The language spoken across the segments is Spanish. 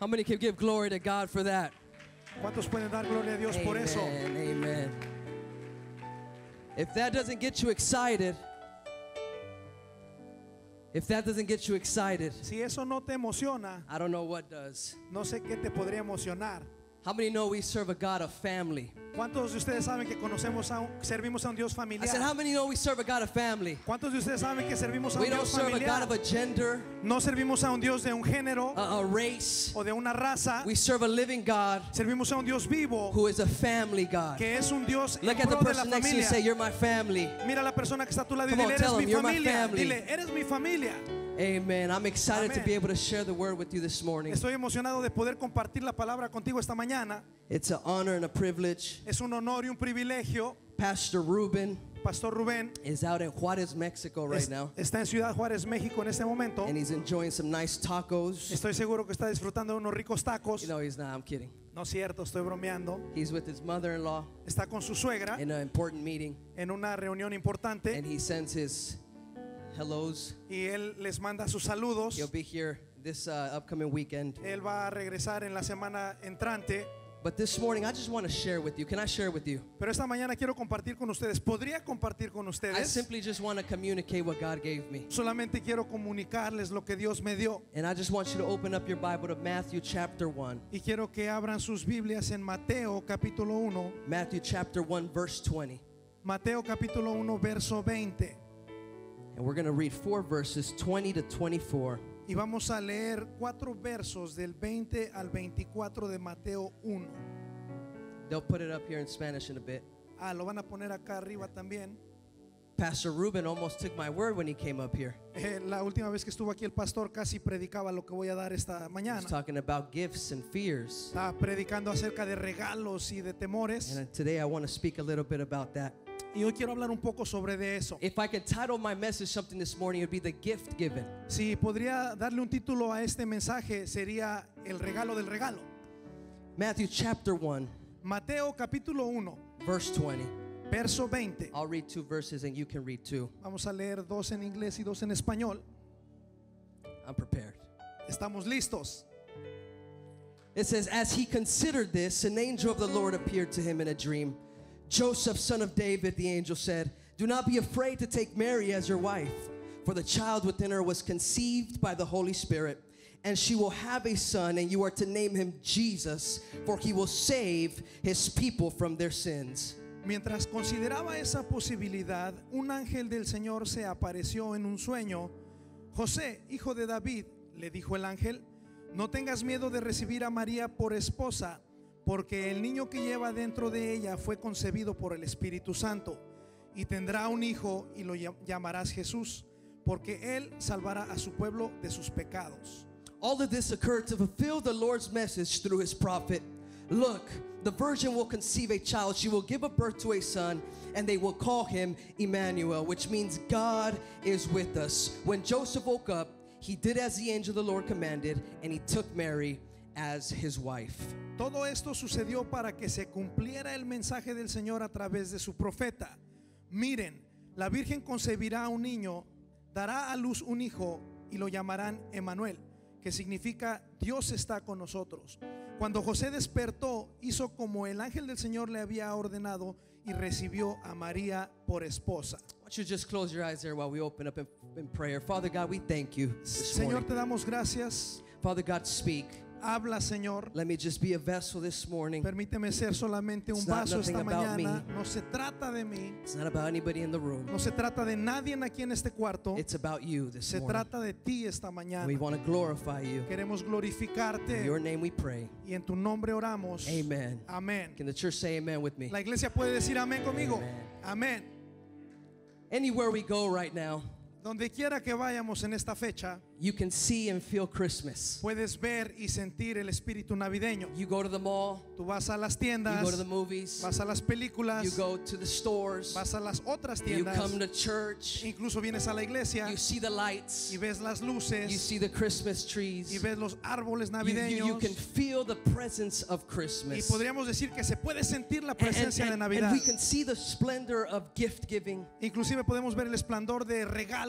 How many can give glory to God for that? ¿Cuántos pueden dar gloria a Dios por eso? Amen. If that doesn't get you excited, Si eso no te emociona, I don't know what does. no sé qué te podría emocionar. How many know we serve a God of family? ¿Cuántos de ustedes saben que servimos a un Dios I said, familiar? how many know we serve a God of family? ¿Cuántos de ustedes saben que servimos a We un don't Dios serve a God familiar? of a gender, No servimos a un Dios de un género a race. o de una raza. We serve a living God Servimos a un Dios vivo who is a family God. que es un Dios en Look at the pro de la person next to you and say, familia. you're my family. Mira a la persona que está a tu lado y Come on, dile, tell eres him, mi you're my familia. family. Dile, eres mi familia. Amen. I'm excited to Amen. be able to share the word with you this morning. Estoy emocionado de poder compartir la palabra contigo esta mañana. It's an honor and a privilege. Es un honor y un privilegio. Pastor Ruben Pastor Rubén is out in Juarez, Mexico right now, está en Ciudad Juárez, México en este momento. and he's enjoying some nice tacos. Estoy seguro que está disfrutando de unos ricos tacos. You know, he's not, I'm kidding. No es cierto, estoy bromeando. He's with his mother-in-law Está con su suegra in an important meeting, en una reunión importante and he sends his hellos. y él les manda sus saludos. He'll be here this upcoming weekend. Él va a regresar en la semana entrante. But this morning, I just want to share with you. Can I share with you? Pero esta mañana quiero compartir con ustedes. ¿Podría compartir con I ustedes? simply just want to communicate what God gave me. Solamente quiero comunicarles lo que Dios me dio. And I just want you to open up your Bible to Matthew chapter 1. Y quiero que abran sus Biblias en Mateo capítulo 1. Matthew chapter 1, verse 20. Mateo capítulo 1, verso 20. And we're going to read 4 verses, 20 to 24. Y vamos a leer 4 versos del 20 al 24 de Mateo 1. They'll put it up here in Spanish in a bit. Lo van a poner acá arriba también. Pastor Ruben almost took my word when he came up here. La última vez que estuvo aquí el pastor casi predicaba lo que voy a dar esta He was mañana. talking about gifts and fears. Está predicando acerca de regalos y de temores. And today I want to speak a little bit about that. Y hoy quiero hablar un poco sobre de eso. If I could title my message something this morning, it would be the gift given. Si podría darle un título a este mensaje, sería el regalo del regalo. Matthew chapter 1, Mateo capítulo 1, verse 20. verso 20. I'll read 2 verses and you can read 2. Vamos a leer 2 en inglés y 2 en español. I'm prepared. ¿Estamos listos? It says, as he considered this, an angel of the Lord appeared to him in a dream. Joseph, son of David, the angel said, do not be afraid to take Mary as your wife, for the child within her was conceived by the Holy Spirit, and she will have a son, and you are to name him Jesus, for he will save his people from their sins. Mientras consideraba esa posibilidad, un ángel del Señor se apareció en un sueño. José, hijo de David, le dijo el ángel, no tengas miedo de recibir a María por esposa, porque el niño que lleva dentro de ella fue concebido por el Espíritu Santo, y tendrá un hijo y lo llamarás Jesús, porque él salvará a su pueblo de sus pecados. All of this occurred to fulfill the Lord's message through his prophet. Look, the virgin will conceive a child. She will give a birth to a son, and they will call him Emmanuel, which means God is with us. When Joseph woke up, he did as the angel of the Lord commanded, and he took Mary as his wife. Todo esto sucedió para que se cumpliera el mensaje del Señor a través de su profeta. Miren, la Virgen concebirá un niño, dará a luz un hijo y lo llamarán Emmanuel, que significa Dios está con nosotros. Cuando José despertó, hizo como el ángel del Señor le había ordenado y recibió a María por esposa. Why don't you just close your eyes there while we open up in prayer. Father God, we thank you this Señor, morning. te damos gracias. Father God, speak. Habla, Señor. Let me just be a vessel this morning. Permíteme ser solamente un It's not vaso esta nothing about mañana. me. No se trata de mí. It's not about anybody in the room. No se trata de nadie aquí en este cuarto. It's about you this Se morning. trata de ti esta mañana. We want to glorify you. Queremos In glorificarte your name we pray. y en tu nombre oramos. Amen. Amén. Can the church say amen with me? La iglesia puede decir amén conmigo. Amen. Amén. Anywhere we go right now, Donde quiera que vayamos en esta fecha, you can see and feel Christmas. puedes ver y sentir el espíritu navideño. You go to the mall, Tú vas a las you tiendas, go to the movies, vas a las películas, you go to the stores, vas a las otras you tiendas, come to church, incluso vienes a la iglesia you see the lights, y ves las you luces see the Christmas y trees. ves los árboles You navideños can feel the presence of y Christmas. podríamos decir que se puede sentir la And, presencia de and Navidad. we can see the splendor of gift giving. Inclusive podemos ver el esplendor de regalos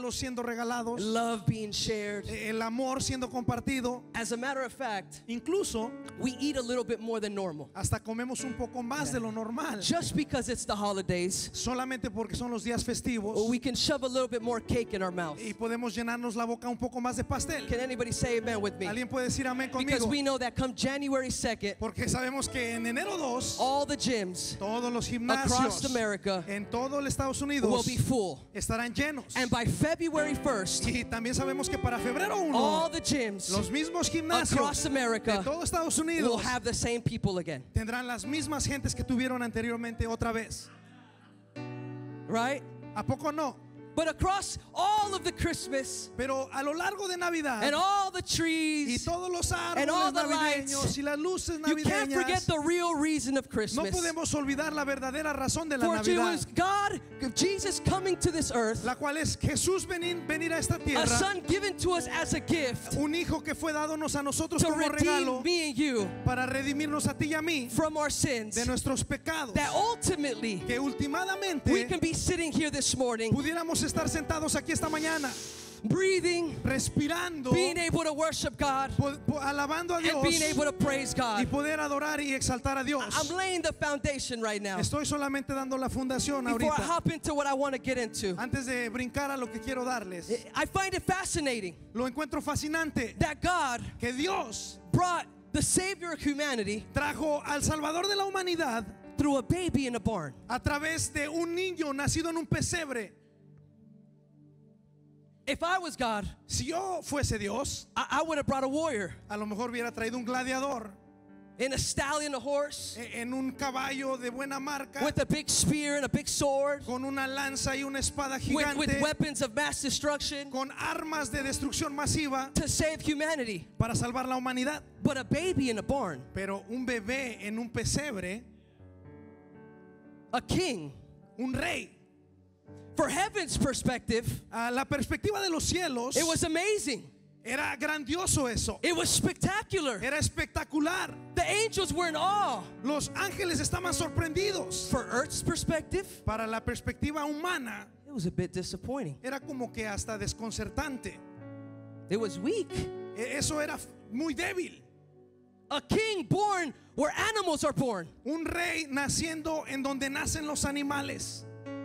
regalos siendo regalados, love being shared. el amor siendo compartido. As a matter of fact, Incluso we eat a little bit more than normal. hasta comemos un poco más de lo normal, Just because it's the holidays, solamente porque son los días festivos, we can shove a little bit more cake in our mouth. y podemos llenarnos la boca un poco más de pastel. Can anybody say amen with me? ¿Alguien puede decir amén Because conmigo? we know that come January 2nd, Porque sabemos que en enero 2 all the gyms todos los across gimnasios America en todo el Estados will Unidos be full. estarán llenos. And by February 1st, Y también sabemos que para febrero 1 all the gyms los mismos across gimnasios de America todo Estados will Unidos have the same people again. tendrán las mismas gentes que tuvieron anteriormente otra vez. Right? ¿A poco no? But across all of the Christmas Pero a lo largo de Navidad and all the y trees, todos los and all árboles the navideños lights, y las luces you can't forget navideñas, the real reason of no Christmas. podemos olvidar la verdadera razón de la For it Navidad, was God, Jesus coming to this earth, la cual es Jesús venir a esta a tierra, son given to us as a gift un hijo que fue dadonos a nosotros to como regalo redeem me and you para redimirnos a ti y a mí from our sins. de nuestros pecados, That ultimately que últimamente we can be sitting here this morning, pudiéramos estar sentados aquí esta mañana, breathing, respirando, being able to worship God, alabando a and being Dios able to praise y God. poder adorar y exaltar a Dios. I'm laying the foundation right now. Estoy solamente dando la fundación Before I ahorita, hop into what I want to get into, antes de brincar a lo que quiero darles. I find it fascinating Lo encuentro fascinante that God que Dios brought the Savior of humanity trajo al Salvador de la humanidad through a baby in a barn. a través de un niño nacido en un pesebre. If I was God, Si yo fuese Dios, I would have brought a warrior a lo mejor hubiera traído un gladiador in a stallion, a horse, en un caballo de buena marca, with a big spear and a big sword, con una lanza y una espada with gigante, weapons of mass destruction con armas de destrucción masiva to save humanity. para salvar la humanidad. But a baby in a barn, Pero un bebé en un pesebre, a king, un rey, for heaven's perspective, a la perspectiva de los cielos, it was amazing. era grandioso eso, It was spectacular. era espectacular. The angels were in awe. Los ángeles estaban sorprendidos. For Earth's perspective, Para la perspectiva humana, it was a bit disappointing. era como que hasta desconcertante. It was weak. Eso era muy débil. A king born where animals are born. Un rey naciendo en donde nacen los animales,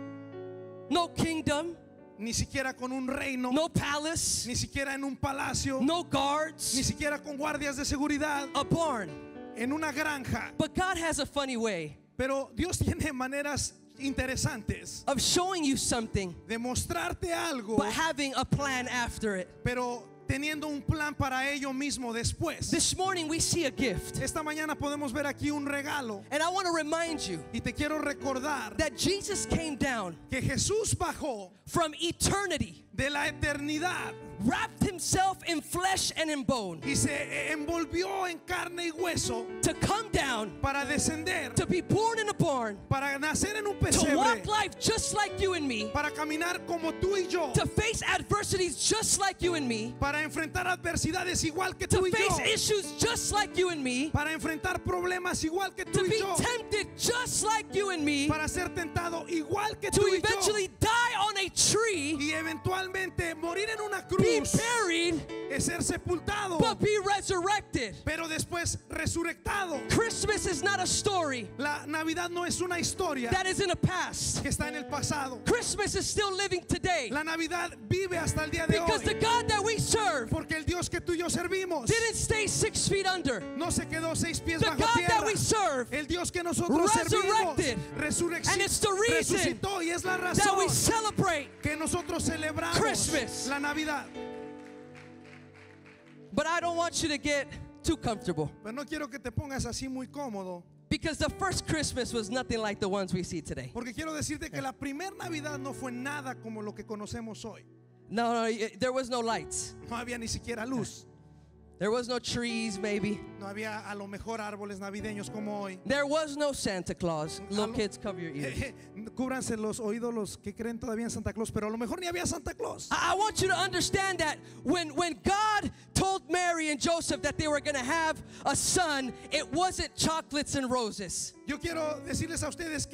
No kingdom, ni siquiera con un reino, no palace, ni siquiera en un palacio, no ni guards, siquiera con guardias de seguridad, a barn. en una granja. But God has a funny way Pero Dios tiene maneras interesantes of showing you something, de mostrarte algo, but having a plan after it. pero teniendo un plan para ello mismo después. This morning we see a gift. Esta mañana podemos ver aquí un regalo, And I want to remind you y te quiero recordar that Jesus came down que Jesús bajó from eternity, de la eternidad wrapped himself in flesh and in bone, y se envolvió en carne y hueso to come down, para descender, to be born in a barn, para nacer en un to pesebre, walk life just like you and me, para caminar como tú y yo, to face adversities just like you and me, para enfrentar adversidades igual que to tú y face yo, issues just like you and me, para enfrentar problemas igual que tú to y be yo, tempted just like you and me, para ser tentado igual que to tú y yo, eventually die on a tree, y eventualmente morir en una be cruz, buried, es ser sepultado, but be resurrected. pero después resurrectado. Christmas is not a story La Navidad no es una historia that is in the past. que está en el pasado. Christmas is still living today La Navidad vive hasta el día de because the hoy, God that we serve porque el Dios que tú y yo servimos didn't stay 6 feet under. no se quedó 6 pies The bajo God that tierra. we serve El Dios que nosotros servimos resurrected. And it's the reason resucitó, y es la that razón we celebrate. que nosotros celebramos Christmas. la Navidad. But I don't want you to get too comfortable Pero no quiero que te pongas así muy cómodo, because the first Christmas was nothing like the ones we see today. porque quiero decirte que la primer Navidad no fue nada como lo que conocemos hoy. No, there was no lights. No había ni siquiera luz. There was no trees, maybe. No había a lo mejor árboles navideños como hoy. There was no Santa Claus. Little kids, cover your ears. Cúbranse los oídos los que creen todavía en Santa Claus, pero a lo mejor ni había Santa Claus. I want you to understand that when God told Mary and Joseph that they were going to have a son, it wasn't chocolates and roses. Yo quiero decirles a ustedes que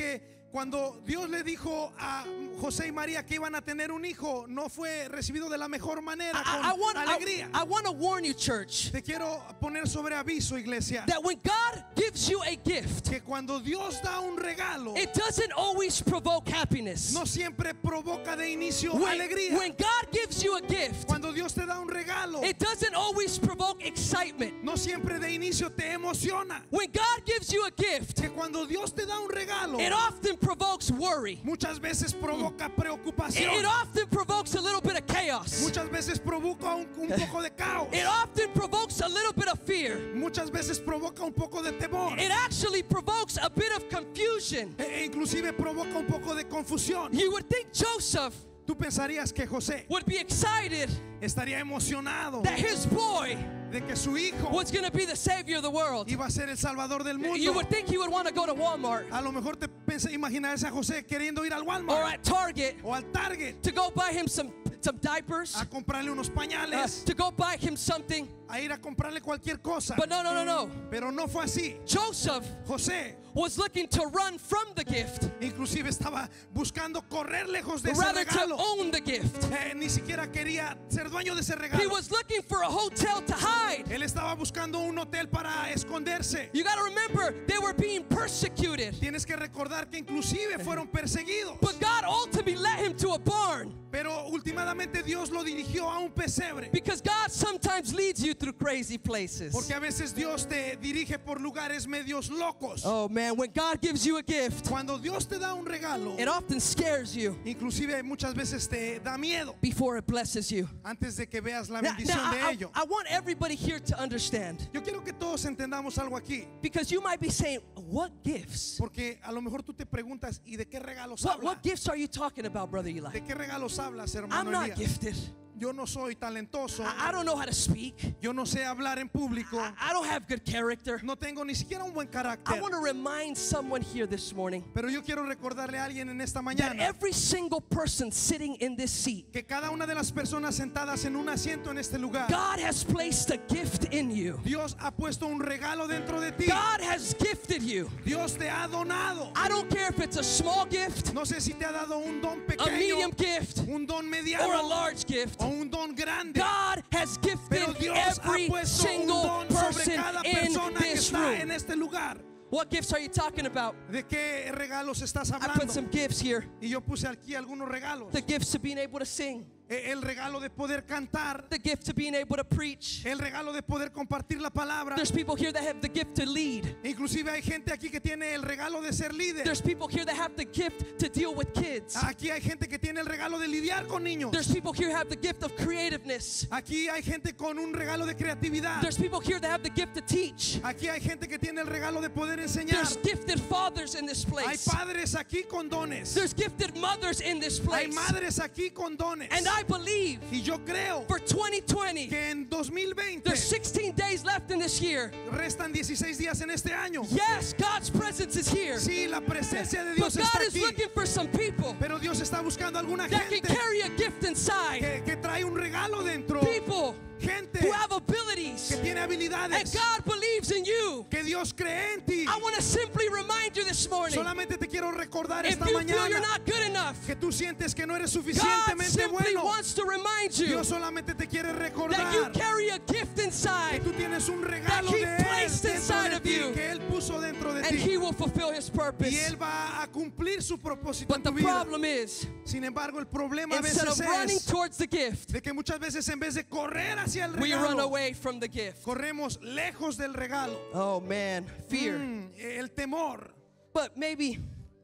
Cuando Dios le dijo a José y María que iban a tener un hijo, no fue recibido de la mejor manera, con alegría. I want to warn you, church, Te quiero poner sobre aviso, iglesia, that when God gives you a gift, que cuando Dios da un regalo, it doesn't always provoke happiness. no siempre provoca de inicio When alegría. God gives you a gift, Cuando Dios te da un regalo, it doesn't always provoke excitement. no siempre de inicio te emociona. When God gives you a gift, Que cuando Dios te da un regalo, it often provokes worry. muchas veces provoca It preocupación. often provokes a little bit of chaos. Muchas veces provoca un poco de caos. It often provokes a little bit of fear. Muchas veces provoca un poco de temor. It actually provokes a bit of confusion. Inclusive provoca un poco de confusión. You would think Joseph Tú pensarías que José would be excited estaría emocionado that his boy de que su hijo was going to be the savior of the world. iba a ser el salvador del You mundo. would think he would want to go to Walmart A lo mejor te imaginarás a José queriendo ir al or Walmart at Target o al Target to go buy him some diapers, a comprarle unos pañales, to go buy him something. a ir a comprarle cualquier cosa. But no. Pero no fue así. Joseph José was looking to run from the gift inclusive estaba buscando correr lejos de ese rather to regalo. own the gift. Ni siquiera quería ser dueño de ese He regalo. was looking for a hotel to hide. Él estaba buscando un hotel para esconderse. You got to remember, they were being persecuted. Tienes que recordar que inclusive fueron perseguidos. But God ultimately led him to a barn Pero últimamente Dios lo dirigió a un pesebre. because God sometimes leads you through crazy places. Porque a veces Dios te dirige por lugares medios locos. Oh man, when God gives you a gift, Cuando Dios te da un regalo, it often scares you inclusive muchas veces te da miedo before it blesses you. antes de que veas la Now, bendición de ello. I want everybody here to understand, Yo quiero que todos entendamos algo aquí. because you might be saying, what gifts? Porque a lo mejor tú te preguntas, ¿y de qué regalos What habla? gifts are you talking about, Brother Eli? ¿De qué regalos hablas, I'm hermano not Elías? gifted. Yo no soy talentoso. I don't know how to speak. Yo no sé hablar en público. I don't have good character. No tengo ni siquiera un buen I carácter. want to remind someone here this morning Pero yo quiero recordarle a alguien en esta that mañana every single person sitting in this seat, que cada una de las personas sentadas en un asiento en este lugar, God has placed a gift in you. Dios ha puesto un regalo dentro de ti. God has gifted you. Dios te ha donado. I don't care if it's a small gift, No sé si te ha dado un don a medium pequeño, gift, un don or a mediano large gift. o un don grande. God has gifted Pero Dios ha every puesto un single don sobre person cada in persona que this está en room. este lugar. What gifts are you talking about? ¿De qué regalos estás I put hablando? some gifts here. Y yo puse aquí algunos regalos. The gifts of being able to sing, El regalo de poder cantar, the gift of being able to preach. el regalo de poder compartir la palabra. There's people here that have the gift to lead. Inclusive hay gente aquí que tiene el regalo de ser líder. There's people here that have the gift to deal with kids. Aquí hay gente que tiene el regalo de lidiar con niños. There's people here that have the gift of creativeness. Aquí hay gente con un regalo de creatividad. There's people here that have the gift to teach. Aquí hay gente que tiene el regalo de poder enseñar. There's gifted fathers in this Hay place. padres aquí con dones. There's gifted mothers in this Hay place. madres aquí con dones. And I believe Y yo creo for 2020, que en 2020 there's 16 days left in this year. restan 16 días en este año. Yes, God's presence is here. Sí, la presencia de But Dios está God is aquí. looking for some people Pero Dios está buscando alguna that can gente carry a gift inside. que trae un regalo dentro. People Gente who have abilities. que tiene And habilidades. God believes in you. Que Dios cree en ti. I want to simply remind you this morning, Solamente te quiero recordar if esta you feel you're mañana not good enough, que tú sientes que no eres God suficientemente simply bueno. wants to remind you Dios solamente te quiere that recordar you carry a gift que inside tú tienes un regalo He de Él placed dentro inside de of ti, you. que Él puso dentro de and ti. He will fulfill His Y purpose. Él va a cumplir su propósito But en the tu vida. problem is, Sin embargo, el problema a instead veces of running es towards the gift, de que muchas veces en vez de correr hacia el we run regalo, away from the gift. corremos lejos del regalo. Oh man, fear. El temor. But maybe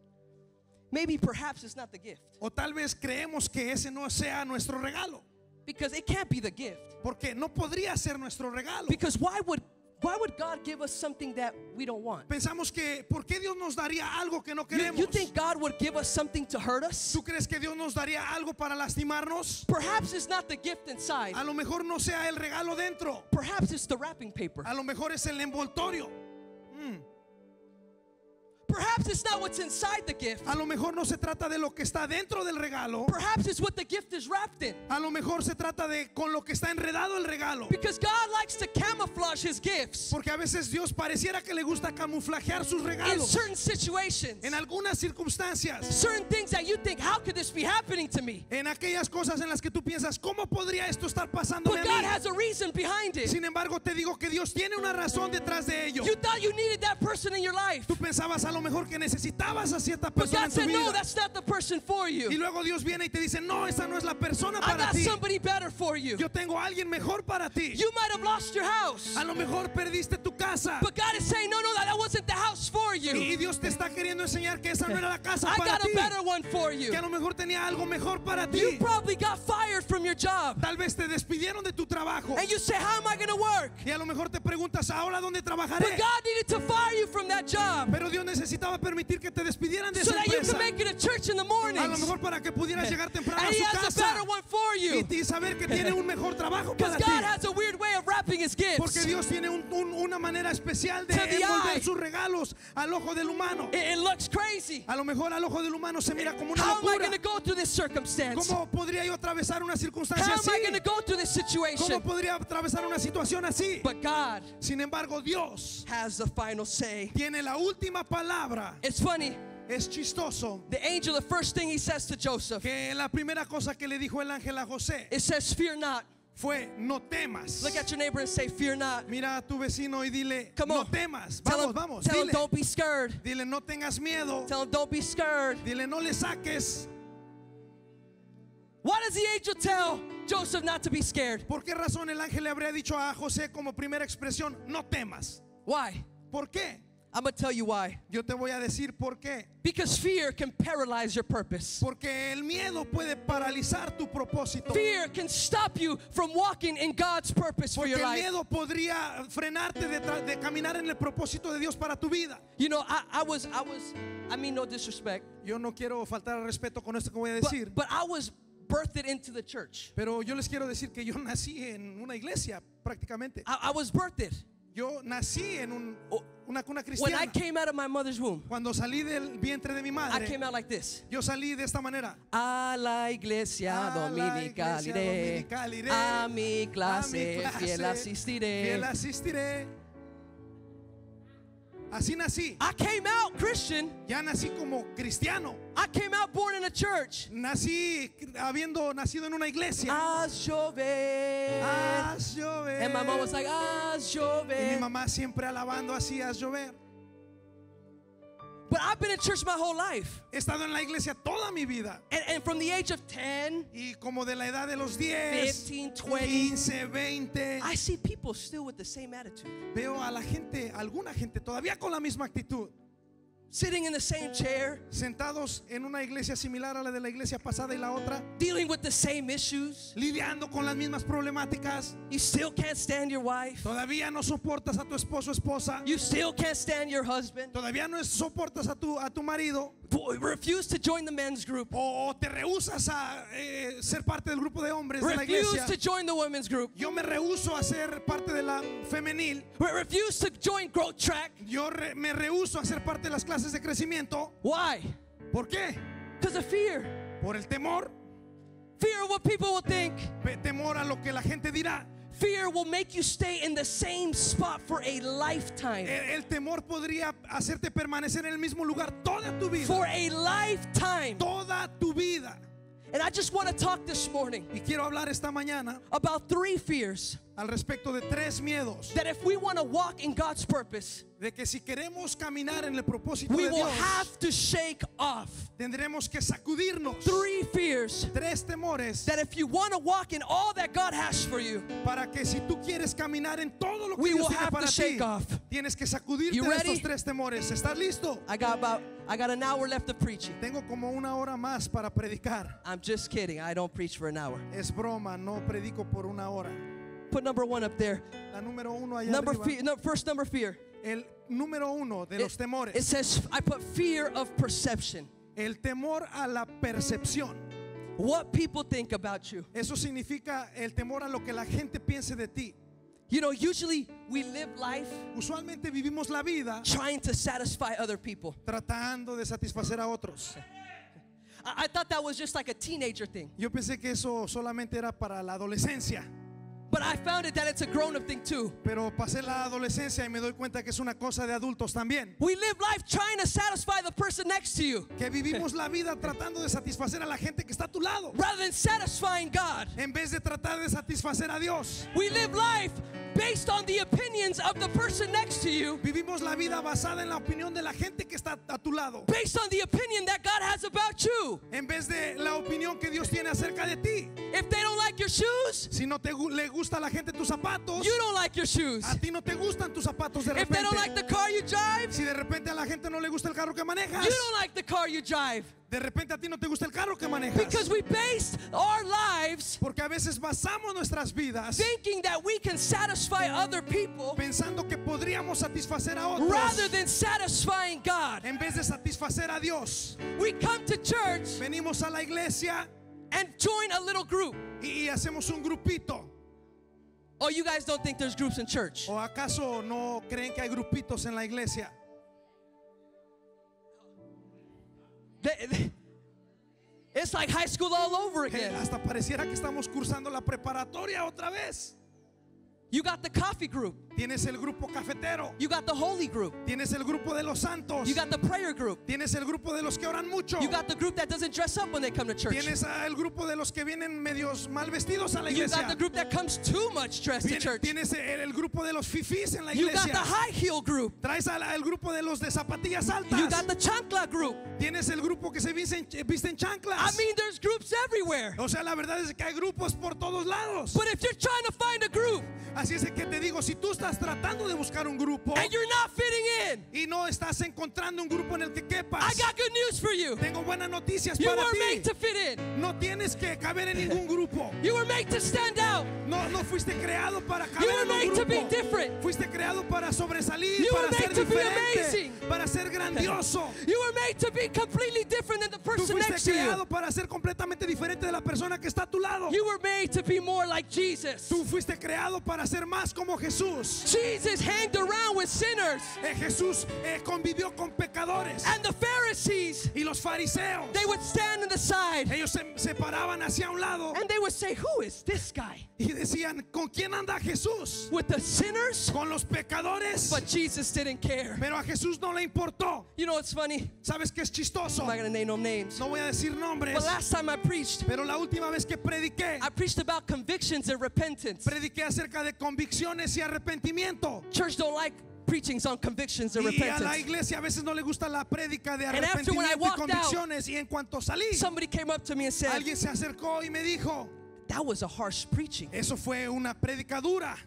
perhaps it's not the gift. O tal vez creemos que ese no sea nuestro regalo. Because it can't be the gift. Porque no podría ser nuestro regalo. Because why would God give us something that we don't want? Pensamos que, ¿por qué Dios nos daría algo que no You queremos? think God would give us something to hurt us? ¿Tú crees que Dios nos daría algo para lastimarnos? Perhaps it's not the gift inside. A lo mejor no sea el regalo dentro. Perhaps it's the wrapping paper. A lo mejor es el envoltorio. Perhaps it's not what's inside the gift. A lo mejor no se trata de lo que está dentro del regalo. Perhaps it's what the gift is wrapped in. A lo mejor se trata de con lo que está enredado el regalo. Because God likes to camouflage His gifts Porque a veces Dios pareciera que le gusta camuflajear sus in regalos certain situations. en algunas circunstancias, Certain things that you think, how could this be happening to me? en aquellas cosas en las que tú piensas, ¿cómo podría esto estar pasándome But a God mí? has a reason behind it. Sin embargo, te digo que Dios tiene una razón detrás de ello. You thought you needed that person in your life. Tú pensabas a lo mejor que necesitabas a cierta But persona God en tu said, no, vida. that's not the person for Y you. luego Dios viene y te dice, no, esa no es la persona I para got ti. somebody better for you. Yo tengo a alguien mejor para ti. You might have lost your house. A lo mejor perdiste tu casa. But God is saying, no, that wasn't the house for Y you. Dios te está queriendo enseñar que esa no era la casa I para got ti. a better one for you. Que a lo mejor tenía algo mejor para You ti. probably got fired from your job. Tal vez te despidieron de tu trabajo. And you say, how am I going to work? Y a lo mejor te preguntas, ¿ahora dónde trabajaré? But God needed to fire you from that job Pero Dios necesitaba permitir que te despidieran de so esa that you empresa. can make it to church in the A lo mornings. mejor para que pudieras llegar temprano And a He su has a casa better one for you. y saber que tiene un mejor trabajo Because para God ti. has a weird way of wrapping His gifts. Porque Dios tiene una manera especial de To the eye. envolver sus regalos al ojo del humano. It looks crazy. A lo mejor al ojo del humano se mira como una How am I locura. going to go through this circumstance? ¿Cómo podría yo atravesar una circunstancia How am así? I going to go through this ¿Cómo situation? podría atravesar una situación así? But God Sin embargo, Dios has the final say. tiene la última palabra. It's funny. Es chistoso The angel, the first thing he says to Joseph, que la primera cosa que le dijo el ángel a José it says, fear not. fue, no temas. Look at your neighbor and say, fear not. Mira a tu vecino y dile, Come no on. temas. Tell Vamos, him, vamos. tell him, Dile, don't be scared. dile, no tengas miedo. Tell him, don't be scared. Dile, no le saques. Why does the angel tell Joseph not to be scared? ¿Por qué razón el ángel le habría dicho a José como primera expresión, no temas? Why? ¿Por qué? I'm going to tell you why. Yo te voy a decir por qué. Because fear can paralyze your purpose. Porque el miedo puede paralizar tu propósito. Fear can stop you from walking in God's purpose for Porque your el life. miedo podría frenarte de caminar en el propósito de Dios para tu vida. You know, I mean no disrespect, Yo no quiero faltar al respeto con esto que voy a decir. but I was birthed into the church. Pero yo les quiero decir que yo nací en una iglesia prácticamente. I was birthed. Yo nací en una cuna When I cristiana. came out of my mother's womb, Cuando salí del vientre de mi I madre, came out like this. yo salí de esta manera. A la iglesia A la dominical iglesia iré, dominical iré, a mi a mi clase clase fiel asistiré. fiel asistiré. Así nací. I came out Christian. Ya nací como cristiano. I came out born in a church. Nací habiendo nacido en una iglesia. Haz llover. Haz llover. And my mom was like, haz Y mi llover. mamá siempre alabando así, haz llover. But I've been in church my whole life. He estado en la iglesia toda mi vida. And from the age of 10, Y como de la edad de los 10, 15, 20, 15, 20, I see people still with the same attitude. veo a la gente, alguna gente todavía con la misma actitud, Sitting in the same chair, sentados en una iglesia similar a la de la iglesia pasada y la otra, dealing with the same issues. lidiando con las mismas problemáticas. You still can't stand your wife. Todavía no soportas a tu esposo o esposa. You still can't stand your husband. Todavía no soportas a tu marido. Refuse to join the men's group. O te rehusas a ser parte del grupo de hombres de la Refuse iglesia. to join the women's group. Yo me rehuso a ser parte de la femenil. Refuse to join growth track. Yo me rehuso a ser parte de las clases de crecimiento. Why? ¿Por qué? Because of fear. Por el temor. Fear of what people will think. Temor a lo que la gente dirá. Fear will make you stay in the same spot for a lifetime. El temor podría hacerte permanecer en el mismo lugar toda tu vida. For a lifetime. Toda tu vida. And I just want to talk this morning Y quiero hablar esta mañana about 3 fears al respecto de 3 miedos. that if we want to walk in God's purpose, De que si queremos caminar en el propósito we de will Dios, have to shake off. tendremos que sacudirnos 3 fears 3 temores that if you want to walk in all that God has for you, para que si tú quieres caminar en todo lo que we Dios will tiene have para to ti, shake off. tienes que sacudirte You de ready? estos 3 temores. ¿Estás listo? I got an hour left of preaching. Tengo como una hora más para predicar. I'm just kidding. I don't preach for an hour. Es broma, no predico por una hora. Put number 1 up there. La número 1 allá arriba. First number fear. El número 1 de los temores. It says, I put fear of perception. El temor a la percepción. What people think about you. Eso significa el temor a lo que la gente piense de ti. You know, usually we live life Usualmente vivimos la vida trying to satisfy other people. tratando de satisfacer a otros. I thought that was just like a teenager thing. Yo pensé que eso solamente era para la adolescencia, But I found it that it's a grown-up thing too. pero pasé la adolescencia y me doy cuenta que es una cosa de adultos también. We live life trying to satisfy the person next to you Que vivimos la vida tratando de satisfacer a la gente que está a tu lado, rather than satisfying God. en vez de tratar de satisfacer a Dios. We live life based on the opinions of the person next to you, Vivimos la vida basada en la opinión de la gente que está a tu lado, based on the opinion that God has about you. en vez de la opinión que Dios tiene acerca de ti. If they don't like your shoes, Si no le gusta a la gente tus zapatos, you don't like your shoes. a ti no te gustan tus zapatos de If they don't like repente. the car you drive, Si de repente a la gente no le gusta el carro que manejas, you don't like the car you drive. de repente a ti no te gusta el carro que manejas. Because we based our lives Porque a veces basamos nuestras vidas thinking that we can satisfy other people pensando que podríamos satisfacer a otros rather than satisfying God. en vez de satisfacer a Dios. We come to church Venimos a la iglesia and join a little group. y hacemos un grupito. Oh, you guys don't think there's groups in church? ¿O acaso no creen que hay grupitos en la iglesia? It's like high school all over Que again. hasta pareciera que estamos cursando la preparatoria otra vez. You got the coffee group. Tienes el grupo cafetero, You got the holy group. tienes el grupo de los santos, You got the prayer group. tienes el grupo de los que oran mucho, You got the group that doesn't dress up when they come to church. tienes el grupo de los que vienen medios mal vestidos a la You got iglesia, the group that comes too much dressed to church. tienes el grupo de los fifís en la You got the iglesia, high heel group. traes el grupo de los de zapatillas You got altas, the chancla group. tienes el grupo que se visten chanclas. I mean, there's groups everywhere. O sea, la verdad es que hay grupos por todos lados. But if you're trying to find a group Así es que te digo, si tú estás tratando de buscar un grupo and you're not fitting in, y no estás encontrando un grupo en el que quepas, I got good news for you. tengo buenas noticias You para were ti. made to fit in. No tienes que caber en ningún grupo. You were made to stand out. No fuiste creado para You caber were en un made to be grupo. different. Fuiste creado para sobresalir, You para were ser made to be diferente, amazing. para ser grandioso. You were made to be completely different than the Tú person fuiste next to you. creado para ser completamente diferente de la persona que está a tu lado. You were made to be more like Jesus. Tú fuiste creado para ser más como Jesús. Jesus hanged around with sinners. Jesús convivió con pecadores. And the Pharisees, Y los fariseos, they would stand on the side ellos se paraban hacia un lado and they would say, who is this guy? y decían, ¿con quién anda Jesús? With the sinners? Con los pecadores. But Jesus didn't care. Pero a Jesús no le importó. You know what's funny? ¿Sabes qué es chistoso? I'm not going to name no names. No voy a decir nombres, But last time I preached, pero la última vez que prediqué, I preached about convictions and repentance. prediqué acerca de convicciones y arrepentimiento. Church don't like preachings on convictions and Y a la repentance. iglesia a veces no le gusta la prédica de And after when I arrepentimiento y walked out, convicciones. Y en cuanto salí, Somebody came up to me and said, alguien se acercó y me dijo, that was a harsh preaching. eso fue una prédica dura.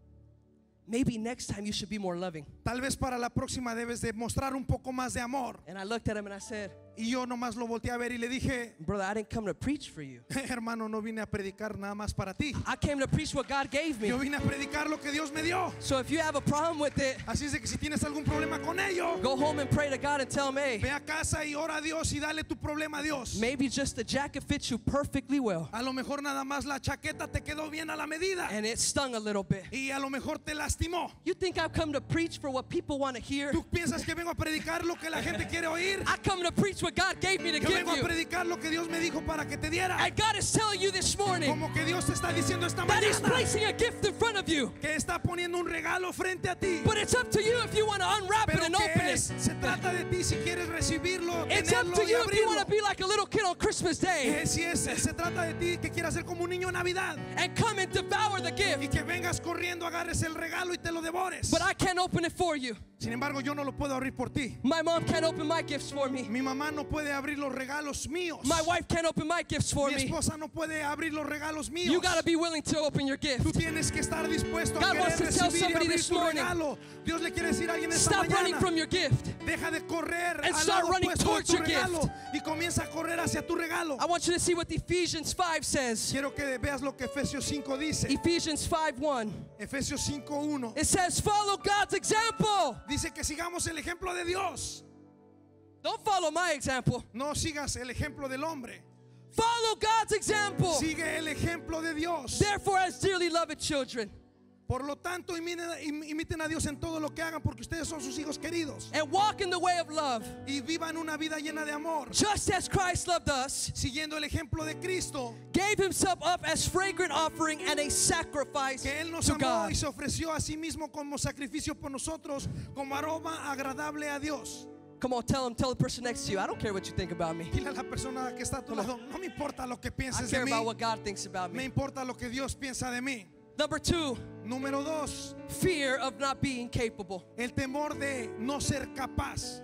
Maybe next time you should be more loving. Tal vez para la próxima debes de mostrar un poco más de amor. And I looked at him and I said, Y yo nomás lo volteé a ver y le dije, brother, I didn't come to preach for you. hermano, no vine a predicar nada más para ti. I came to preach what God gave me. Yo vine a predicar lo que Dios me dio. So if you have a problem with it, Así es de que si tienes algún problema con ello, go home and pray to God and tell him, hey, ve a casa y ora a Dios y dale tu problema a Dios. maybe just the jacket fits you perfectly well. A lo mejor nada más la chaqueta te quedó bien a la medida And it stung a little bit. y a lo mejor te lastimó. You think I've come to preach for what people want to hear? ¿Tú piensas que vengo a predicar lo que la gente quiere oír? I come to preach what God gave me to Yo give vengo a you. predicar lo que Dios me dijo para que te diera. And God is telling you this morning Como que Dios te está diciendo esta that He's mañana placing a gift in front of you. que está poniendo un regalo frente a ti. But it's up to you if you want to unwrap it Pero and que open es, it. se trata de ti si quieres recibirlo, It's up tenerlo to y you if you want abrirlo. to be like a little kid on Christmas Day Se trata de ti que quieras ser como un niño en Navidad and come and devour the y gift. que vengas corriendo, agarres el regalo y te lo devores. But I can't open it for you. Sin embargo, yo no lo puedo abrir por ti. My mom can't open my gifts for me. Mi mamá no puede abrir los regalos míos. My wife can't open my gifts for Mi me. esposa no puede abrir los regalos míos. You got to be willing to open your gift. Tú tienes que estar dispuesto a God querer wants to tell recibir y somebody abrir this tu morning, regalo. Dios le quiere decir a alguien esta Stop running mañana, from your gift. deja de correr And al start lado running opuesto de towards tu your regalo gift. y comienza a correr hacia tu regalo. I want you to see what Ephesians 5 says. Quiero que veas lo que Efesios 5 dice. Ephesians 5:1. Efesios 5:1 It says, follow God's example. dice que sigamos el ejemplo de Dios. Don't follow my example. No sigas el ejemplo del hombre. Follow God's example. Sigue el ejemplo de Dios. Therefore, as dearly loved children, Por lo tanto, imiten a Dios en todo lo que hagan, porque ustedes son sus hijos queridos. And walk in the way of love. Y vivan una vida llena de amor, Just as Christ loved us, siguiendo el ejemplo de Cristo, gave himself up as fragrant offering and a sacrifice que Él nos to amó God. y se ofreció a sí mismo como sacrificio por nosotros, como aroma agradable a Dios. Come on, tell the person next to you, I don't care what you think about me. Dile a la persona que está a tu lado, no me importa lo que I pienses de care mí, about what God thinks about me me. importa lo que Dios piensa de mí. Number 2, Número 2, fear of not being capable. el temor de no ser capaz.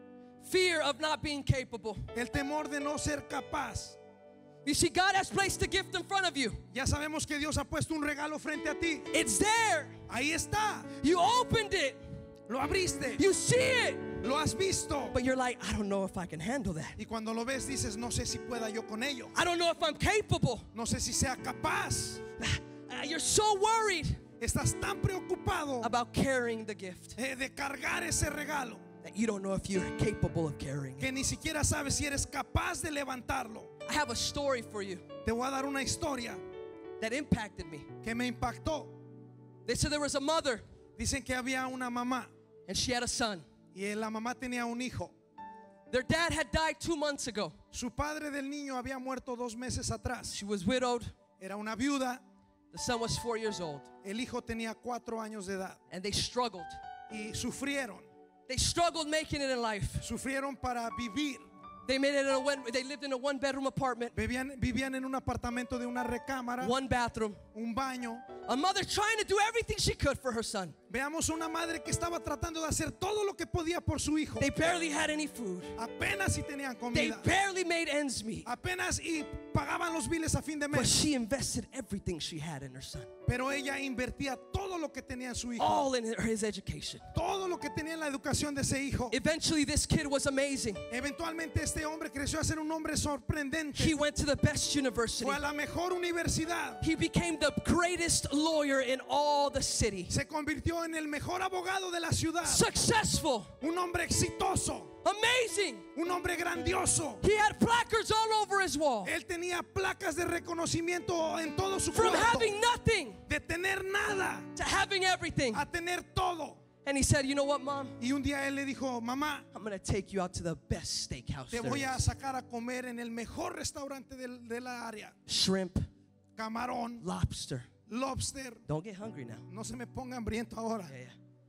Fear of not being capable. El temor de no ser capaz. You see, God has placed a gift in front of you. Ya sabemos que Dios ha puesto un regalo frente a ti. It's there. Ahí está. You opened it. Lo abriste. You see it. Lo has visto. But you're like, I don't know if I can handle that. Y cuando lo ves dices, no sé si pueda yo con ello. I don't know if I'm capable. No sé si sea capaz. You're so worried Estás tan preocupado about carrying the gift de cargar ese regalo that you don't know if you're capable of carrying it. que ni siquiera sabes si eres capaz de levantarlo. I have a story for you Te voy a dar una historia that impacted me. que me impactó. They said there was a mother Dicen que había una mamá and she had a son. y la mamá tenía un hijo. Their dad had died 2 months ago. Su padre del niño había muerto 2 meses atrás. She was widowed. Era una viuda. The son was 4 years old. El hijo tenía 4 años de edad And they struggled. y sufrieron. They struggled making it in life. Sufrieron para vivir. They lived in a 1-bedroom apartment, Vivían en un apartamento de una recámara, 1 bathroom. un baño. A mother trying to do everything she could for her son. Veamos una madre que estaba tratando de hacer todo lo que podía por su hijo. They barely had any food. Apenas si tenían They comida. barely made ends meet. Apenas y pagaban los biles a fin de But mes. she invested everything she had in her son. Pero ella invertía todo lo que tenía en su hijo. All in his education. Todo lo que tenía en la educación de ese hijo. Eventually this kid was amazing. Eventualmente este hombre creció a ser un hombre sorprendente. He went to the best university. Fue a la mejor universidad. He became the greatest lawyer in all the city. Se convirtió en el mejor abogado de la ciudad. Successful. Un hombre exitoso. Amazing. Un hombre grandioso. He had placards all over his wall. Él tenía placas de reconocimiento en todo su From cuarto. having nothing De tener nada to having everything. a tener todo. And he said, you know what, Mom? Y un día él le dijo, mamá, I'm going to take you out to the best steakhouse te there voy a is. sacar a comer en el mejor restaurante de la área. Shrimp, Camarón, lobster. lobster. Don't get hungry now. No se me ponga hambriento ahora. Yeah.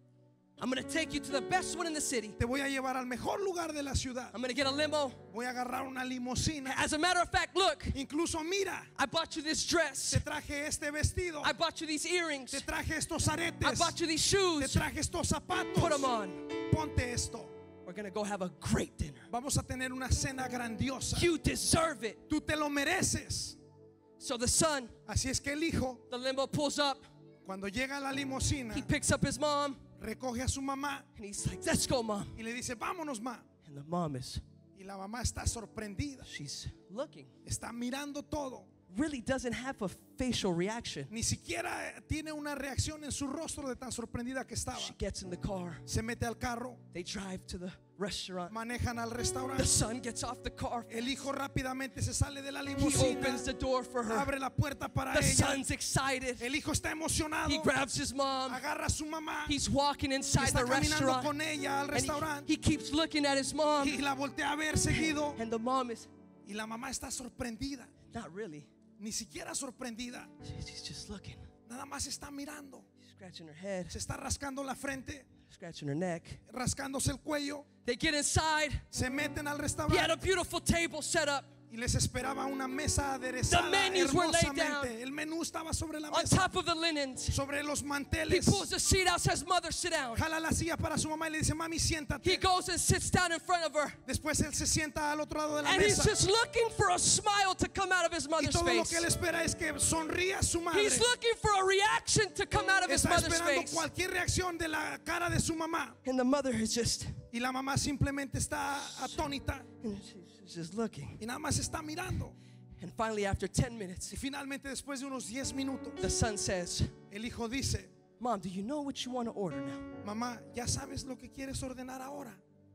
I'm going to take you to the best one in the city. Te voy a llevar al mejor lugar de la ciudad. I'm going to get a limo. Voy a agarrar una limusina. As a matter of fact, look, Incluso mira, I bought you this dress. te traje este vestido. I bought you these earrings. Te traje estos I aretes. bought you these Te shoes. traje estos zapatos. Put them on. Ponte esto. We're going to go have a great dinner. Vamos a tener una cena grandiosa. You deserve it. Tú te lo mereces. So the son, Así es que el hijo, the limo pulls up. cuando llega a la limusina, He picks up his mom. recoge a su mamá And he's like, let's go, Mom. y le dice, vámonos, ma. And the mom is, Y la mamá está sorprendida. she's looking. Está mirando todo. Really doesn't have a facial reaction. Ni siquiera tiene una reacción en su rostro de tan sorprendida que estaba. She gets in the car. Se mete al carro, They drive to the restaurant. manejan al The restaurante. son gets off the car. El hijo rápidamente se sale de la He limusina, opens the door for her. abre la puerta para The ella. son's excited. El hijo está emocionado, He grabs his mom. agarra a su mamá, He's walking y inside está the caminando restaurant. con ella al And restaurante he keeps looking at his mom. y la voltea a ver seguido. And the mom is Y la mamá está sorprendida, not really. ni siquiera sorprendida, She's just looking. nada más está mirando. She's scratching her head, Se está rascando la frente, scratching her neck. rascándose el cuello. They get inside. Se meten al He had a restaurante beautiful table set up. y les esperaba una mesa aderezada The menus were laid hermosamente. El menú estaba sobre la On mesa, top of the linens. sobre los He manteles. pulls the seat out, says, Mother, sit down. Jala la silla para su mamá y le dice, mami, He siéntate. goes and sits down in front of her. Después él se sienta al otro lado de la And he's mesa. just looking for a smile to come out of his Y mother's todo lo face. que él espera es que sonría su madre. He's looking for a reaction to come out of his Está mother's esperando face. cualquier reacción de la cara de su mamá. And the mother is just, Y la mamá simplemente está atónita and she's just looking. y nada más está mirando. And finally, after 10 minutes, Y finalmente, después de unos 10 minutos, the son says, el hijo dice, Mom, do you know what you want to order now? mamá, ¿ya sabes lo que quieres ordenar ahora?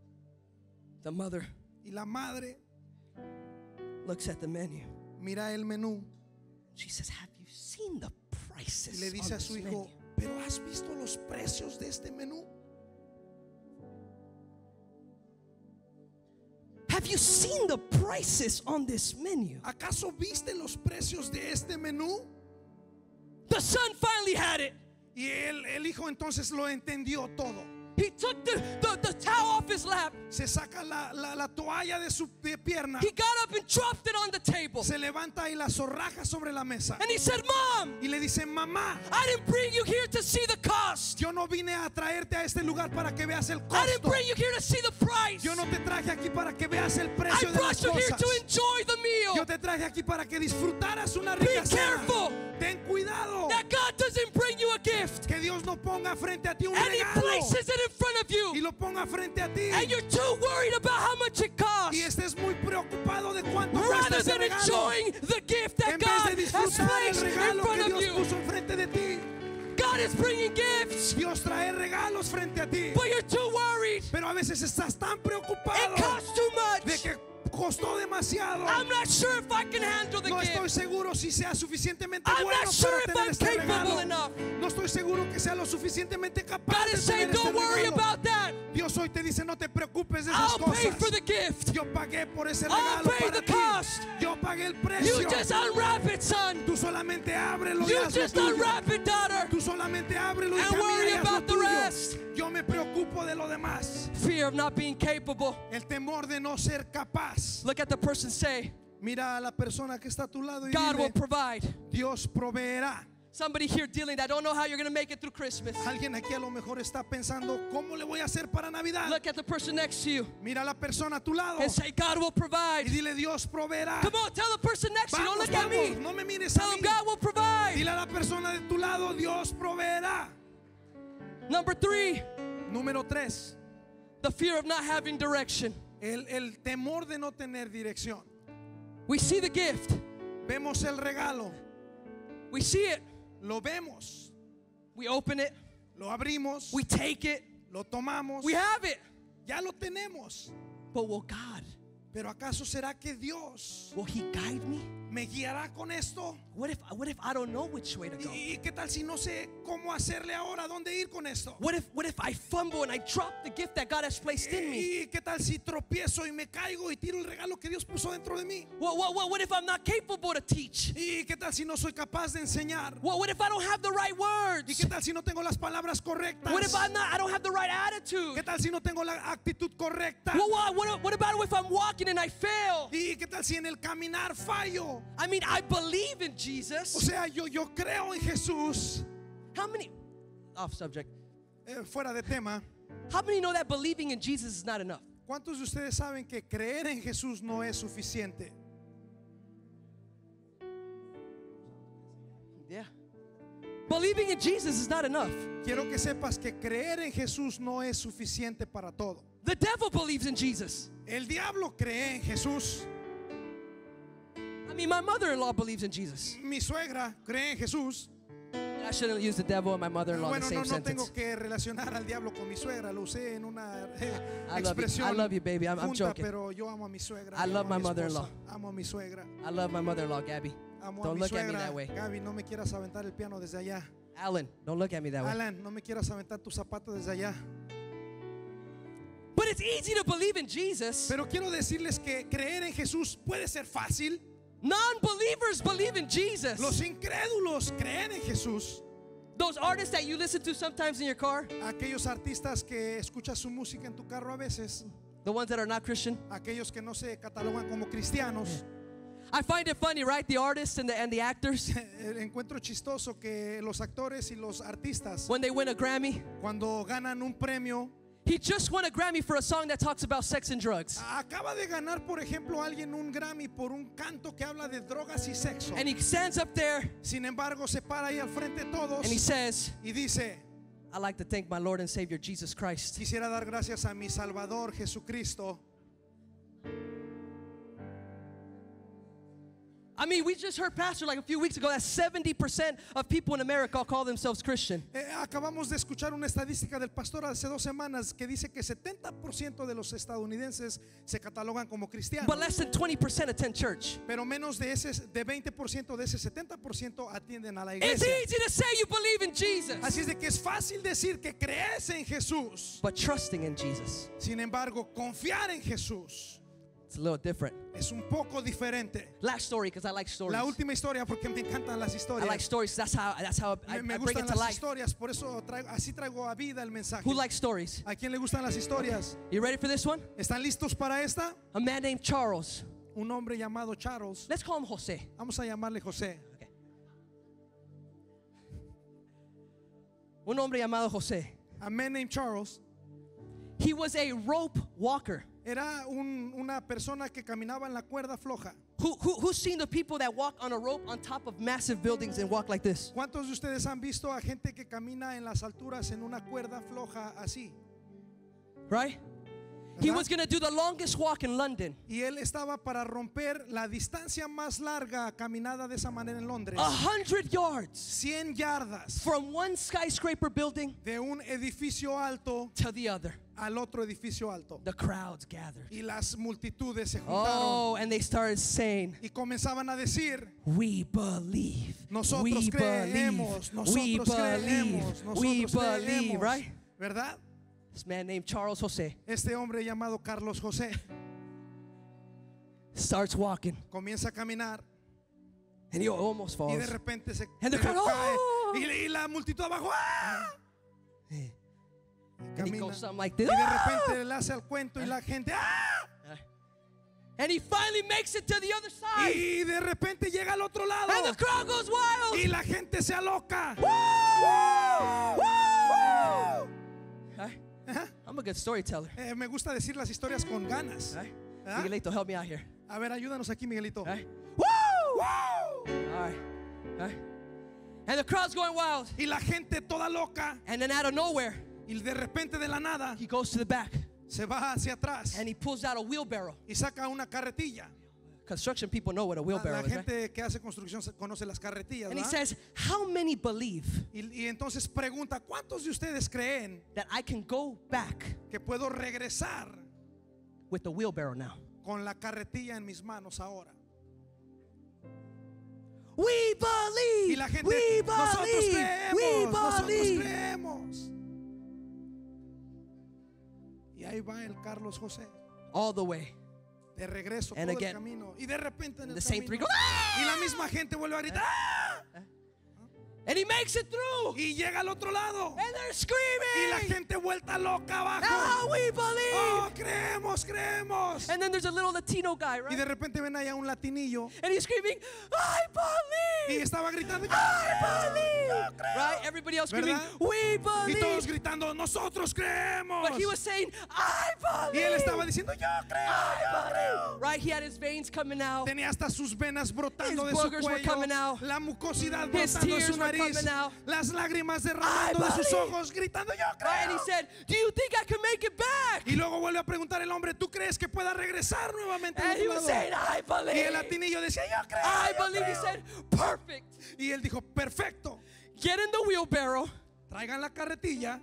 The mother Y la madre looks at the menu. mira el menú She says, have you seen the y prices le on dice a this su menu? hijo, pero ¿has visto los precios de este menú? Have you seen the prices on this menu? ¿Acaso viste los precios de este menú? The son finally had it. Y el hijo entonces lo entendió todo. He took the towel off his lap. Se saca la toalla de su pierna. He got up and dropped it on the table. Se levanta y la zorraja sobre la mesa. And he said, Mom, Y le dice, mamá, I didn't bring you here to see the cost. yo no vine a traerte a este lugar para que veas el I didn't costo. bring you here to see the price. Yo no te traje aquí para que veas el I precio de las brought you here cosas. to enjoy the Yo meal. te traje aquí para que disfrutaras una Be rica cena. careful Ten cuidado that God doesn't bring you a gift que Dios no ponga frente a ti un and He regalo places it in front of y you, lo ponga frente a ti and you're too worried about how much it costs y estés muy preocupado de cuánto cuesta rather ese than regalo enjoying the gift that en vez God de has disfrutar el placed in regalo front que of Dios you. puso enfrente de ti. God is bringing gifts, Dios trae regalos frente a ti, but you're too worried. pero a veces estás tan It preocupado costs too de much. que costó demasiado. I'm not sure if I can handle the No estoy gift. seguro si sea suficientemente I'm bueno not sure para if tener I'm este capable regalo. enough. No estoy seguro que sea lo suficientemente capaz God de is tener saying, este don't worry regalo. about that. Dios hoy te dice, no te preocupes de esas I'll pay cosas. for the gift. Yo pagué por ese I'll regalo pay para the ti. cost. Yo pagué el You precio. just unwrap it, son. Tú solamente ábrelo y You haz lo just tuyo. unwrap it, daughter. Tú solamente ábrelo y And camina worry y haz lo about the tuyo. rest. Yo me preocupo de lo demás. Fear of not being capable. El temor de no ser capaz. Look at the person, say, Mira a la persona que está a tu lado y God will dile, provide. Dios proveerá. Somebody here dealing that don't know how you're going to make it through Christmas. Alguien aquí a lo mejor está pensando, ¿cómo le voy a hacer para Navidad? Look at the person next to you Mira a la persona a tu lado and say, God will y provide. dile, Dios proveerá. Come on, tell the person next to you. Don't Vamos, look at me. vamos, no me mires Tell a them mí. God will provide. Dile a la persona de tu lado, Dios proveerá. Number 3, Número 3, the fear of not having direction. el temor de no tener dirección. We see the gift. Vemos el regalo, We see it. lo vemos, We open it. lo abrimos, We take it. lo tomamos, We have it. ya lo tenemos. But will God, Pero ¿acaso será que Dios will He guide me? me guiará con esto? What if I don't know which way to go? ¿Y qué tal si no sé cómo hacerle ahora? ¿Dónde ir con esto? What if I fumble and I drop the gift that God has placed in me? ¿Y qué tal si tropiezo y me caigo y tiro el regalo que Dios puso dentro de mí? What if I'm not capable to teach? ¿Y qué tal si no soy capaz de enseñar? What if I don't have the right ¿Y words? qué tal si no tengo las palabras correctas? What if I don't have the right attitude? ¿Qué tal si no tengo la actitud correcta? What about if I'm walking and I fail? ¿Y qué tal si en el caminar fallo? I mean, I believe in O Jesus. sea, yo creo en Jesús. How many, off subject, Fuera de tema, how many know that believing in Jesus is not enough? ¿cuántos de ustedes saben que creer en Jesús no es suficiente? Yeah. Believing in Jesus is not enough. Quiero que sepas que creer en Jesús no es suficiente para todo. The devil believes in Jesus. El diablo cree en Jesús. I mean, my mother-in-law believes in Jesus. Mi suegra cree en Jesús. I shouldn't use the devil and my mother-in-law in the Bueno, same no tengo sentence. que relacionar al diablo con mi suegra. Lo usé en una I love you. expresión I love you, baby. I'm junta, joking. pero yo amo a mi suegra. I yo love amo a my mi mother-in-law. esposa, amo a mi suegra. I love my mother-in-law, Gabby. Amo a Don't mi look at me suegra. that way. Gaby, no me quieras aventar el piano desde allá. Alan, don't look at me that way. Alan, no me quieras aventar tu zapato desde allá. But it's easy to believe in Jesus. Pero quiero decirles que creer en Jesús puede ser fácil. Non-believers believe in Jesus. Los incrédulos creen en Jesús. Those artists that you listen to sometimes in your car, Aquellos artistas que escuchas su música en tu carro a veces, the ones that are not Christian. aquellos que no se catalogan como cristianos. I find it funny, right? The artists and the actors, Encuentro chistoso que los actores y los artistas, when they win a Grammy, cuando ganan un premio, he just won a Grammy for a song that talks about sex and drugs. acaba de ganar, por ejemplo, alguien un Grammy por un canto que habla de drogas y sexo. And he stands up there Sin embargo, se para ahí al frente de todos and he says, y dice, I'd like to thank my Lord and Savior Jesus Christ. quisiera dar gracias a mi Salvador Jesucristo. I mean, we just heard Pastor like a few weeks ago that 70% of people in America call themselves Christian. acabamos de escuchar una estadística del pastor hace 2 semanas que dice que 70% de los estadounidenses se catalogan como cristianos. but less than 20% attend church. Pero menos de 20% de ese 70% atienden a la It's iglesia. easy to say you believe in Jesus, Así es de que es fácil decir que crees en Jesús. but trusting in Jesus, Sin embargo, confiar en Jesús it's a little different. es un poco diferente. Last story, because I like stories. La última historia, porque me encantan las I like historias. stories. That's how I Me bring it gustan to las life. historias, por eso así traigo a vida el mensaje. Who likes stories? ¿A quién le gustan las historias? You ready for this one? ¿Están listos para esta? A man named Charles. Un hombre llamado Charles. Let's call him Jose. Vamos a llamarle José. Okay. Un hombre llamado Jose. A man named Charles. He was a rope walker. Era una persona que caminaba en la cuerda floja. Who's seen the people that walk on a rope on top of massive buildings and walk like this? ¿Cuántos de ustedes han visto a gente que camina en las alturas en una cuerda floja así? Right? He ¿Verdad? was going to do the longest walk in London. Y él estaba para romper la distancia más larga caminada de esa manera en Londres. 100 yards 100 yardas from one skyscraper building de un edificio alto to the other. al otro edificio alto. The crowds gathered. Y las multitudes se juntaron Oh, and they started saying, y comenzaban a decir, we believe. nosotros We creemos, believe. We nosotros believe. creemos, We nosotros believe, creemos. right? ¿Verdad? This man named Charles Jose Este hombre llamado Carlos José starts walking comienza a caminar and he almost y de falls. repente se And the crowd, cae "Oh!" y la multitud abajo ¡ah! And he Camina. goes something like this. Y de repente le hace el cuento y la gente ¡ah! And he finally makes it to the other side. Y de repente llega al otro lado And the crowd goes wild. y la gente se aloca. Right? Ajá. I'm a good storyteller. Me gusta decir las historias con ganas. Right? ¿Ah? Miguelito, help me out here. A ver, ayúdanos aquí, Miguelito. Right? ¡Woo! All right. Right? And the crowd's going wild. Y la gente toda loca And then out of nowhere, y de repente de la nada he goes to the back se va hacia atrás and he pulls out a wheelbarrow. y saca una carretilla. Construction people know what a La wheelbarrow is, right? gente que hace construcción conoce las carretillas, And he ¿verdad? says, how many believe Y entonces pregunta, ¿cuántos de ustedes creen that I can go back que puedo regresar with the wheelbarrow now? con la carretilla en mis manos ahora? We believe. Y la gente, we nosotros believe. We creemos, nosotros believe. creemos. Y ahí va el Carlos José All the way. de regreso And todo again, el camino. Y de repente en el The same three camino, go, "Ah!" y la misma gente vuelve a gritar ¡ah! And he makes it through. Y llega al otro lado And they're y la screaming. gente vuelta loca abajo. Ah, we Oh, believe. creemos, creemos. And then there's a little Latino guy, Y de right? repente ven allá un latinillo And he's screaming, I y believe. estaba gritando, I believe. Right? Everybody else screaming, ¿Verdad? we y todos believe. gritando, nosotros creemos. But he was saying, I Y él estaba believe. diciendo, yo creo. Right? He had his veins coming out. Tenía hasta sus venas brotando His de su boogers were cuello, coming out. la mucosidad His brotando de tears su were nariz, coming out. las lágrimas derramando de sus believe. ojos, gritando, yo Right? And he creo. said, do you think I can make it back? Y luego vuelve a preguntar el hombre, ¿tú crees que pueda regresar nuevamente al And he otro was lado? saying, I Y el believe. latinillo decía, yo creo, I yo believe. He creo. said, perfect. Y él dijo, perfecto, Get in the wheelbarrow. traigan la carretilla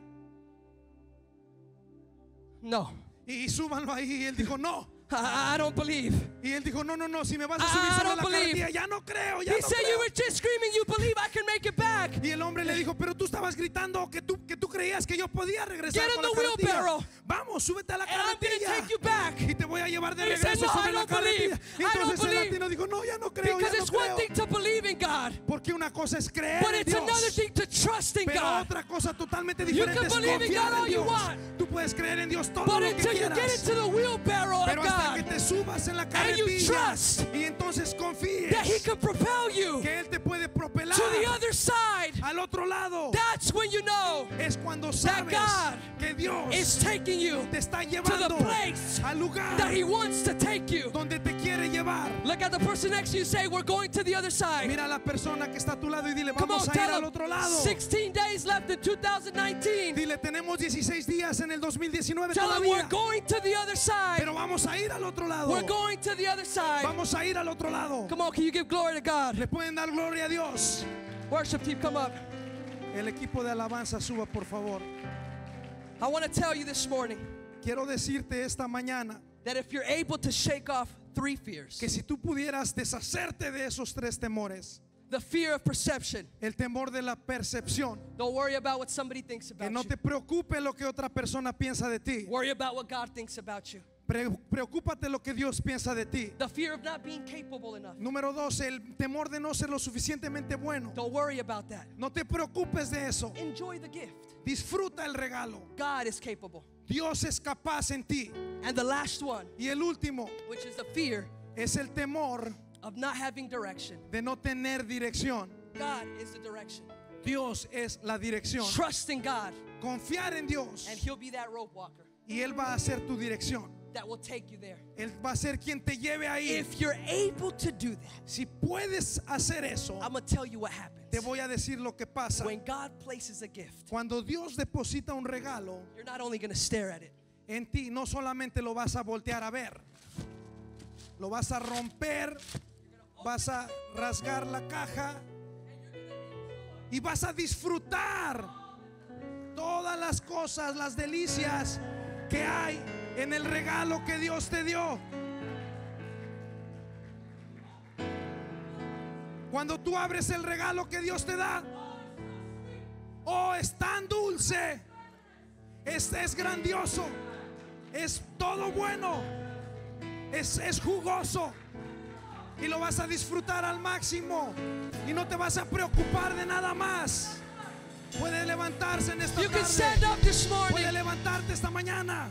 No, y súbanlo ahí. Y él dijo, no. I don't believe. Y él dijo, no, no, no, si me vas a I subir sobre don't la believe. carretilla, ya no creo, ya He no said you creo. were just screaming, you believe I can make it back. Y el hombre le dijo, pero tú estabas gritando que tú creías que yo podía regresar Get con in la the carretilla. wheelbarrow. Vamos, súbete a la And I'm going to carretilla. take you back. Y te voy a llevar de And he said, regreso "No, sobre I la don't believe. carretilla. I don't Entonces el believe. latino dijo, no, ya no creo, Because ya no it's one creo. thing to believe in God, Porque una cosa es creer but en it's another Dios. thing to trust in Pero God. otra cosa totalmente You diferente can es believe in God confiar all en you Dios. want. Tú puedes creer en Dios todo But lo que until you get quieras. into the wheelbarrow of Pero hasta que God, te subas en la and you carretilla trust y entonces confíes that He can propel you que Él te puede propelar to the other side, al otro lado, that's when you know es cuando that sabes God que Dios is taking you te está to the llevando place al lugar that He wants to take you. donde te quiere llevar. Look at the person next to you, say, we're going to the other side. Mira a la persona que está a tu lado y dile, Come on, vamos a ir tell al them, otro lado. 16 days left in 2019. Dile, tenemos 16 días en el 2019 Tell them we're todavía, going to the other side. pero vamos a ir al otro lado. We're going to the other side. Vamos a ir al otro lado. Come on, can you give glory to God? Le pueden dar gloria a Dios. Worship team, come up. El equipo de alabanza suba, por favor. I want to tell you this morning Quiero decirte esta mañana that if you're able to shake off 3 fears, que si tú pudieras deshacerte de esos 3 temores, the fear of perception, el temor de la percepción, don't worry about what somebody thinks que about no you. te preocupe lo que otra persona piensa de ti, Worry about what God thinks about you. preocúpate lo que Dios piensa de ti. The fear of not being capable enough. Número 2, el temor de no ser lo suficientemente bueno. Don't worry about that. No te preocupes de eso. Enjoy the gift. Disfruta el regalo. God is capable. Dios es capaz en ti. And the last one, Y el último which is the fear es el temor of not having direction. de no tener dirección. God is the direction. Dios es la dirección. Trust in God, Confiar en Dios and He'll be that rope walker y Él va a ser tu dirección. that will take you there. Él va a ser quien te lleve ahí. If you're able to do that, Si puedes hacer eso, I'm going to tell you what happens. te voy a decir lo que pasa. When God places a gift, Cuando Dios deposita un regalo you're not only going to stare at it, en ti, no solamente lo vas a voltear a ver, lo vas a romper, vas a rasgar la caja y vas a disfrutar todas las cosas, las delicias que hay en el regalo que Dios te dio. Cuando tú abres el regalo que Dios te da, oh, es tan dulce, es grandioso, es todo bueno, es jugoso y lo vas a disfrutar al máximo y no te vas a preocupar de nada más. Puede levantarse en esta you can tarde, stand up this morning. puede levantarte esta mañana.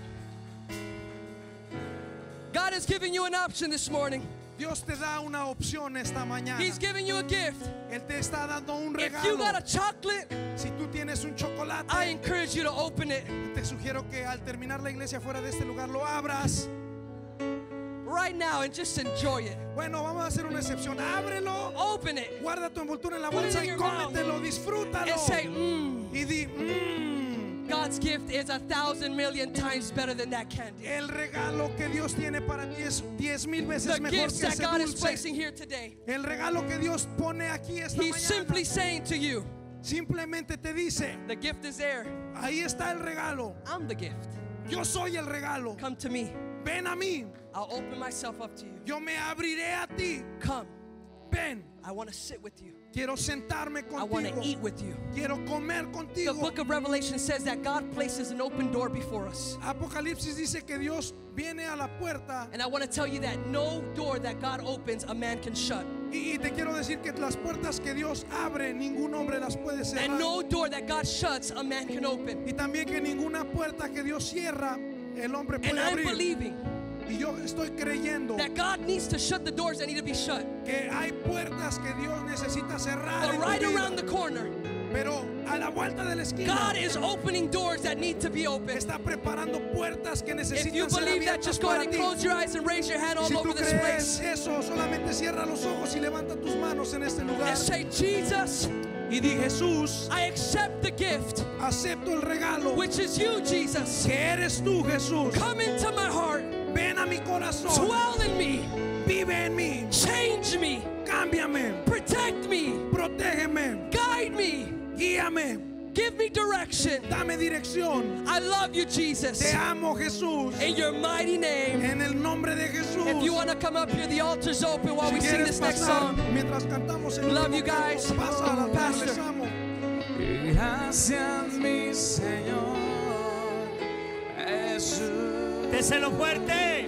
God is giving you an option this morning. Dios te da una opción esta mañana. He's giving you a gift. Él te está dando un If you got a regalo. chocolate, Si tú tienes un chocolate, I encourage you to open it te sugiero que al terminar la iglesia fuera de este lugar lo abras. right now and just enjoy it. Bueno, vamos a hacer una excepción. Ábrelo, Open it guarda tu envoltura en la Put it bolsa in y your mouth. cómetelo, disfrútalo. and say, Y di, God's gift is 1,000 million times better than that candy. el regalo que Dios tiene para ti es 10,000 The veces mejor gifts que that ese God is dulce. placing here today, El regalo que Dios pone aquí esta He's simply mañana saying to you, simplemente te dice, the gift is there. ahí está el regalo. I'm the gift. Yo soy el regalo. Come to me. Ven a mí. I'll open myself up to you. Yo me abriré a ti. Come. Ven. I want to sit with you. Quiero sentarme I want to contigo. eat with you. Quiero comer The contigo. book of Revelation says that God places an open door before us. Apocalipsis dice que Dios viene a la puerta. And I want to tell you that no door that God opens, a man can shut. Y te quiero decir que las puertas que Dios abre, ningún hombre las puede cerrar. And no door that God shuts, a man can open. Y también que ninguna puerta que Dios cierra, el hombre puede And I'm abrir. believing Y yo estoy creyendo that God needs to shut the doors that need to be shut. que hay puertas que Dios necesita cerrar. But en tu right vida. around the corner, Pero a la vuelta de la esquina God is opening doors that need to be opened. está preparando puertas que If you necesitan ser believe that, abiertas just go ahead para and ti. close your eyes and raise your hand all Si over tú this crees place. eso, solamente cierra los ojos y levanta tus manos en este lugar And say, Jesus, y di, Jesús, I accept the gift, acepto el regalo which is you, Jesus. que eres tú, Jesús. Come into my heart, Ven a mi corazón, dwell in me, vive en mí, change me, cámbiame, protect me, protégeme, guide me, guíame, give me direction. dame dirección. I love you, Jesus. Te amo, Jesús, In your mighty name. en el nombre de Jesús. If you want to come up here, the altar's open while Si we sing quieres this next pasar song. mientras cantamos el Love último you guys. canto, pasa a la Pastor. les amo. Gracias, mi Señor Jesús. Déselo fuerte.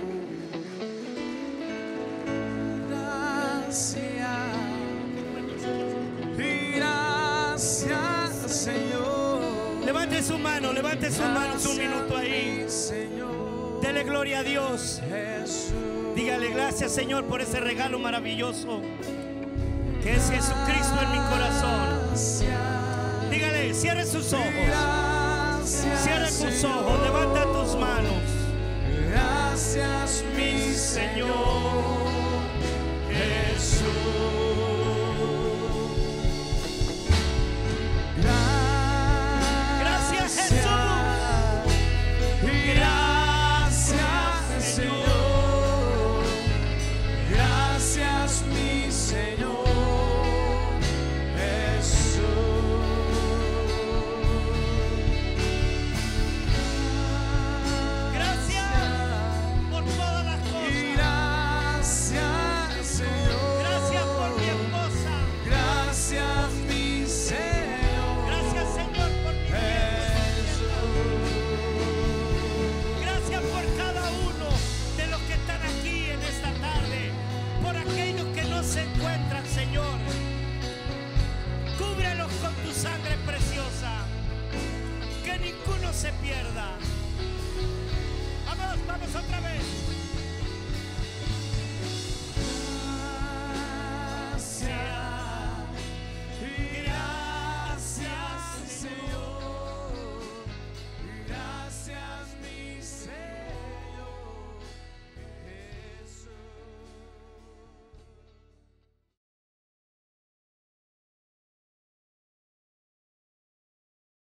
Gracias, Señor. Levante su mano, levante sus manos un minuto ahí. Mi Señor Dele gloria a Dios. Jesús. Dígale gracias, Señor, por ese regalo maravilloso que es Jesucristo en mi corazón. Dígale, cierre sus ojos. Cierra tus ojos, levanta tus manos. Gracias, mi Señor Jesús. Gracias, Jesús. Gracias, Señor. Gracias, mi Señor Jesús. que ninguno se pierda. Vamos, vamos otra vez.